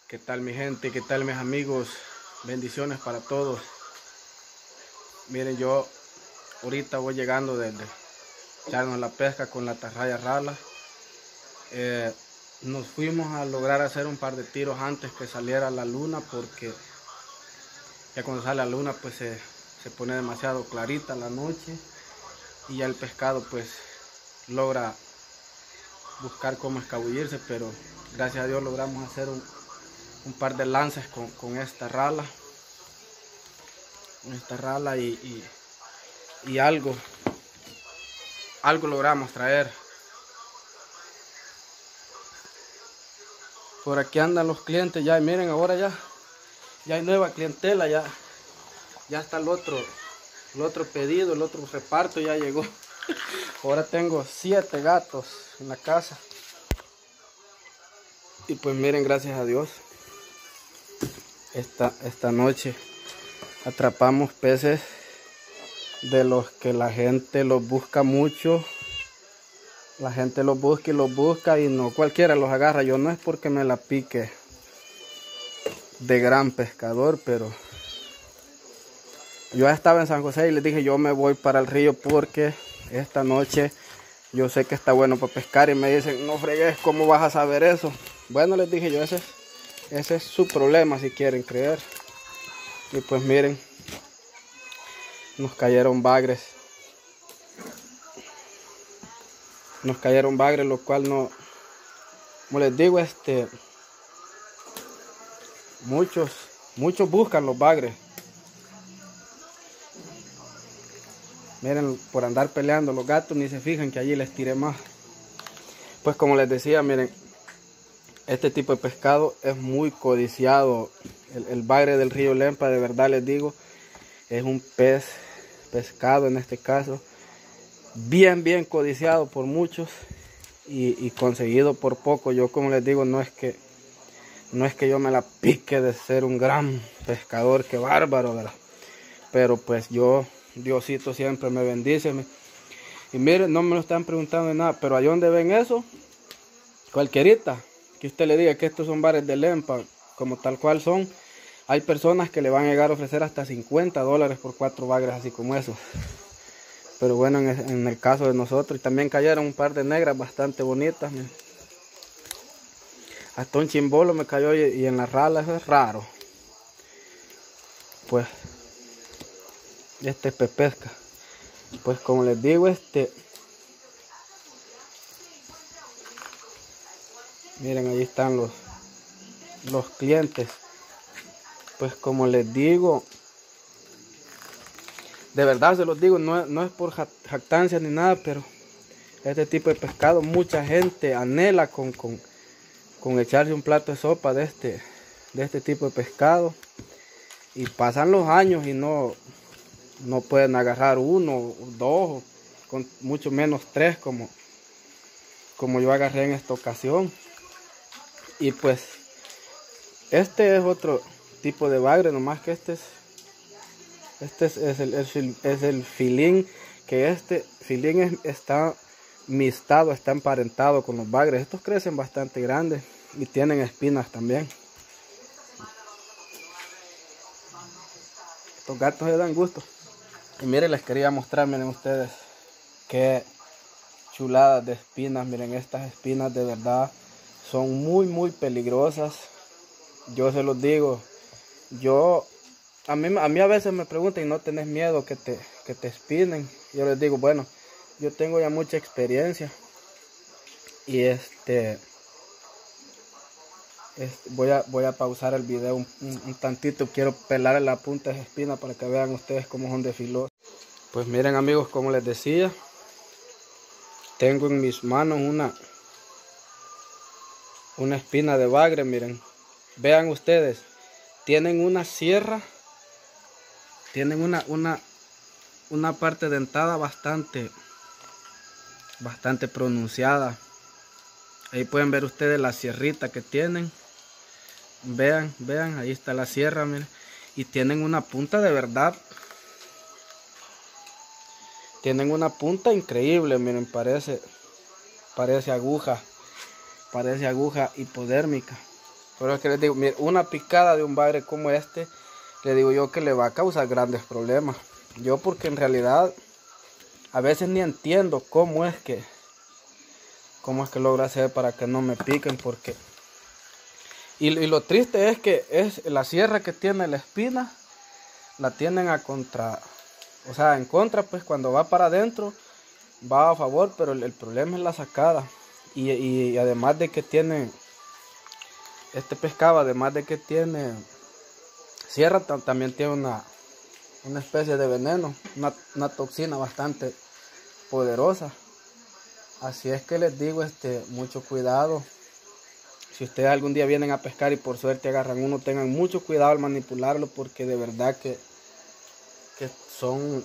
¿Qué tal mi gente? ¿Qué tal mis amigos? Bendiciones para todos. Miren, yo ahorita voy llegando de echarnos la pesca con la atarraya rala. Nos fuimos a lograr hacer un par de tiros antes que saliera la luna, porque ya cuando sale la luna pues se pone demasiado clarita la noche y ya el pescado pues logra buscar cómo escabullirse, pero gracias a Dios logramos hacer un par de lances con esta rala. Y algo logramos traer. Por aquí andan los clientes ya, y miren, ahora ya hay nueva clientela, ya está el otro pedido, el otro reparto ya llegó. Ahora tengo 7 gatos en la casa. Y pues miren, gracias a Dios, esta noche atrapamos peces de los que la gente los busca mucho. La gente los busca y no cualquiera los agarra. Yo no es porque me la pique de gran pescador, pero yo estaba en San José y les dije yo me voy para el río porque esta noche yo sé que está bueno para pescar, y me dicen no fregues, ¿cómo vas a saber eso? Bueno, les dije yo, ese es su problema si quieren creer. Y pues miren, nos cayeron bagres, lo cual no, como les digo, muchos buscan los bagres. Miren, por andar peleando los gatos ni se fijan que allí les tiré más. Pues como les decía, miren, este tipo de pescado es muy codiciado. El bagre del río Lempa, de verdad les digo, es un pescado en este caso, bien codiciado por muchos y conseguido por poco. Yo, como les digo, no es que yo me la pique de ser un gran pescador, que bárbaro, ¿verdad? Pero pues Diosito siempre me bendice. Y miren, no me lo están preguntando de nada, pero ¿allá donde ven eso? Cualquierita que usted le diga que estos son bares de Lempa, como tal cual son, hay personas que le van a llegar a ofrecer hasta $50 por 4 bagres así como esos. Pero bueno, en el caso de nosotros, y también cayeron un par de negras bastante bonitas. Miren. Hasta un chimbolo me cayó, y en la rala, eso es raro. Pues este es pepesca. Pues como les digo, miren, ahí están los clientes. Pues como les digo, de verdad se los digo, no es por jactancia ni nada, pero este tipo de pescado mucha gente anhela con echarse un plato de sopa de este tipo de pescado, y pasan los años y no pueden agarrar 1, 2, con mucho menos 3 como yo agarré en esta ocasión. Y pues este es otro tipo de bagre, nomás que este es el filín, que este filín está mixtado, está emparentado con los bagres. Estos crecen bastante grandes y tienen espinas también. Estos gatos le dan gusto. Y miren, les quería mostrar, miren ustedes, qué chuladas de espinas. Miren, estas espinas de verdad son muy peligrosas. Yo se los digo, a mí a veces me preguntan, ¿no tenés miedo que te espinen? Yo les digo, bueno, yo tengo ya mucha experiencia, y voy a pausar el video un tantito. Quiero pelar la punta de esa espina para que vean ustedes cómo son de filosos. Pues miren amigos, como les decía, tengo en mis manos una espina de bagre. Miren, vean ustedes, tienen una sierra, tienen una parte dentada bastante pronunciada. Ahí pueden ver ustedes la sierrita que tienen. Vean, ahí está la sierra, miren. Y tienen una punta de verdad. Tienen una punta increíble, miren, parece aguja hipodérmica. Pero es que les digo, mire, una picada de un bagre como este, le digo yo que le va a causar grandes problemas. Yo porque en realidad a veces ni entiendo cómo es que logra hacer para que no me piquen, porque y lo triste es que es la sierra que tiene la espina, la tienen a contra, o sea, en contra, pues cuando va para adentro va a favor, pero el problema es la sacada. Y además de que tiene este pescado, además de que tiene sierra, también tiene una especie de veneno, una toxina bastante poderosa. Así es que les digo, mucho cuidado. Si ustedes algún día vienen a pescar y por suerte agarran uno, tengan mucho cuidado al manipularlo, porque de verdad que son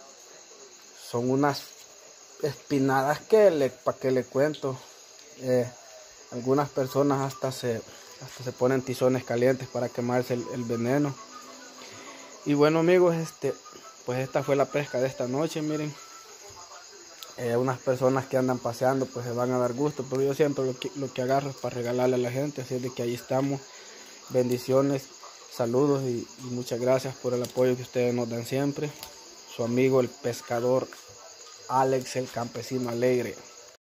unas espinadas que para que le cuento. Algunas personas hasta se ponen tizones calientes para quemarse el veneno. Y bueno, amigos, pues esta fue la pesca de esta noche. Miren, unas personas que andan paseando pues se van a dar gusto, pero yo siempre lo que agarro es para regalarle a la gente. Así es de que ahí estamos. Bendiciones, saludos y muchas gracias por el apoyo que ustedes nos dan siempre. Su amigo el pescador Alex, el campesino alegre.